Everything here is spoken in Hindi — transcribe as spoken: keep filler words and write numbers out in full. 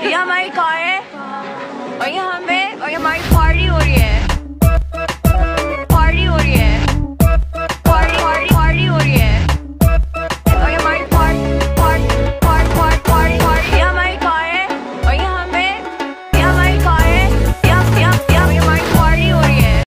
ये हमारी कार है और ये हमें और ये हमारी पार्टी हो रही है।